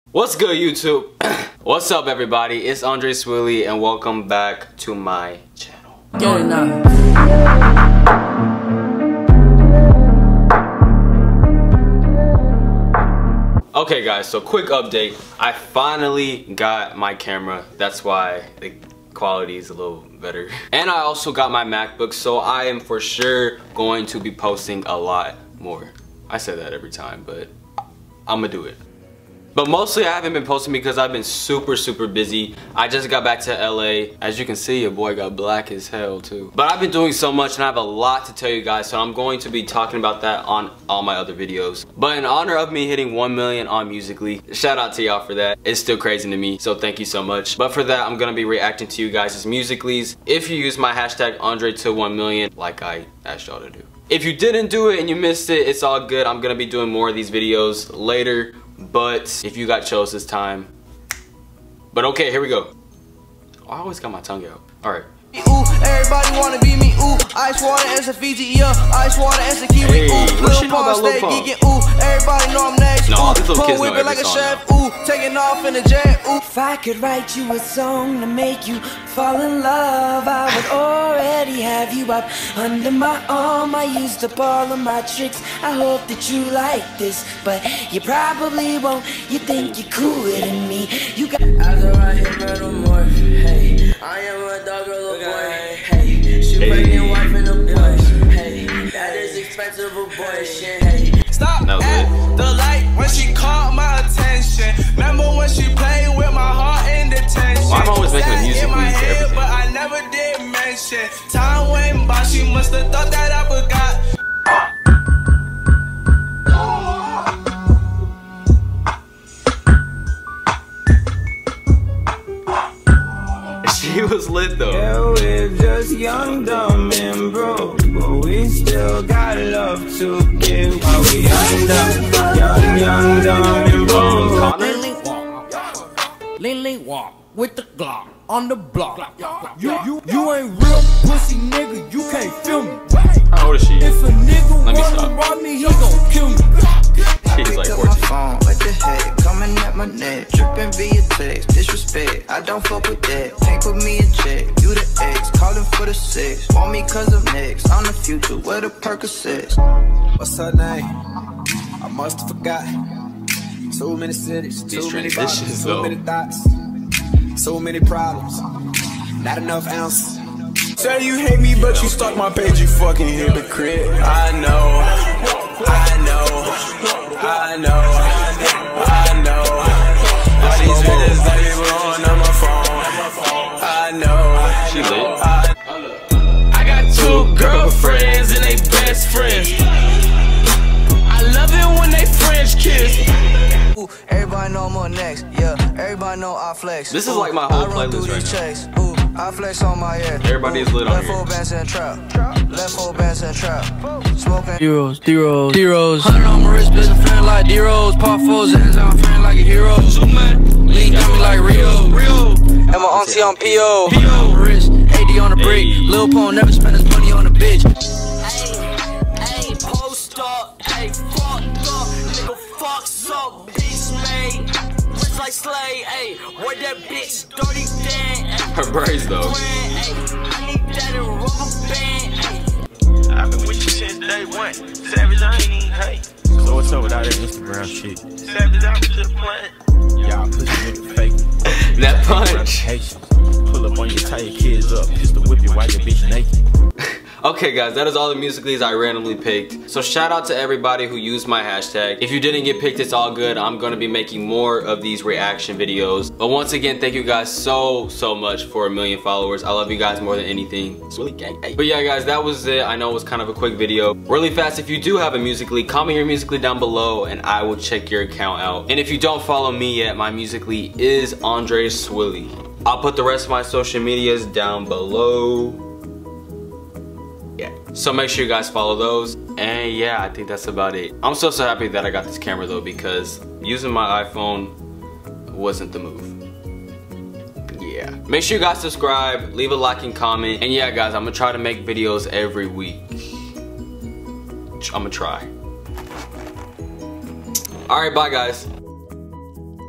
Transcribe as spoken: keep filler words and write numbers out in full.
What's good, YouTube? What's up, everybody? It's Andre Swilly and welcome back to my channel. Get it now. Okay guys, so quick update. I finally got my camera. That's why the quality is a little better. And I also got my MacBook, so I am for sure going to be posting a lot more. I say that every time, but I'm gonna do it. But mostly I haven't been posting because I've been super super busy. I just got back to L A. As you can see, your boy got black as hell too. But I've been doing so much and I have a lot to tell you guys, so I'm going to be talking about that on all my other videos. But in honor of me hitting one million on Musical.ly, shout out to y'all for that. It's still crazy to me, so thank you so much. But for that, I'm gonna be reacting to you guys' Musical.lys. If you use my hashtag Andre to one million, like I asked y'all to do. If you didn't do it and you missed it, it's all good. I'm gonna be doing more of these videos later. But if you got chose this time. But okay, here we go. Oh, I always got my tongue out. Alright. Ooh, everybody wanna be me, ooh, ice water and some Fiji, yeah, ice water and some kiwi, hey, ooh, what she Lil know about Pump, Lil stay Pump? geeking, ooh, everybody know I'm next, no, ooh, these little kids know every like a song chef, now. ooh, taking off in the jet, ooh. If I could write you a song to make you fall in love, I would already have you up under my arm. I used up all of my tricks, I hope that you like this, but you probably won't. You think you're cooler than me. You got After I hit metal more, hey, I am a dog or little boy, hey, she pregnant wife in the boy, hey, that is expensive a boy, shit, hey. Stop at the light when she caught my attention. Remember when she played with my heart in detention? Well, I'm always making a music in my video for head, everything. but I never did mention. Time went by, she must have thought that I forgot. She was lit though. Yeah, we're just young, dumb, and broke, but we still got love to give. While we young, dumb, young, young, dumb, and broke. Lean, walk, lean, lean, walk with the Glock on the block. You, you, you ain't real pussy, nigga. You can't feel me. How old is she? If a nigga Let me wanna stop. rob me, he gon' kill me. She's like Pick up fourteen. my phone, what the heck, coming at my neck, dripping via text, disrespect, I don't fuck with that, can't put me in check, you the ex, calling for the sex, want me cause I'm next, I'm the future, where the Percocets. What's her name? I must have forgot. Too many cities, These too many transitions, bottles, though. too many thoughts, so many problems, not enough ounces. Say you hate me, but you stalk my page, you fucking hypocrite. I know, I know, I know, I know. All these videos that they were on my phone, I know. She lit. I got two girlfriends and they best friends. I love it when they French kiss. Ooh, everybody know I'm on next, yeah. Everybody know I flex. This is like my whole I run through playlist right these now. checks. Ooh, I flex on my head. Everybody is lit on Left here. foot bands and trap. Left foot bands and trap. Smoking. Zeros, zeros, zeros. Hundred on my wrist, bitch, I'm feeling like zeros. Pop fours, hands I'm feeling like a hero. Lean got me like Rio, Rio. And my auntie on P O. P O wrist, A D on the brick. Hey. Lil Pump never spend his money on a bitch. Ayy, post up, ayy, fucked up, nigga fucks up, bitch made, rich like Slay, ayy, where that bitch dirty dan, ayy, Her braids though. I need that in rubber band, ayy. I've been with you since day one, savage I ain't even hate. So what's up with all that Instagram shit? Savage I was just playing. Y'all pussy nigga fake. That punch. Patience. Pull up on your tie your kids up. Pistol whip you while your bitch naked. Okay guys, that is all the Musical.lys I randomly picked. So shout out to everybody who used my hashtag. If you didn't get picked, it's all good. I'm gonna be making more of these reaction videos. But once again, thank you guys so, so much for a million followers. I love you guys more than anything. It's really gang. But yeah guys, that was it. I know it was kind of a quick video. Really fast, if you do have a Musical.ly, comment your Musical.ly down below and I will check your account out. And if you don't follow me yet, my Musical.ly is Andre Swilly. I'll put the rest of my social medias down below. Yeah. So make sure you guys follow those. And yeah, I think that's about it. I'm so, so happy that I got this camera though, because using my iPhone wasn't the move. Yeah. Make sure you guys subscribe, leave a like and comment. And yeah guys, I'm gonna try to make videos every week. I'm gonna try. Alright, bye guys.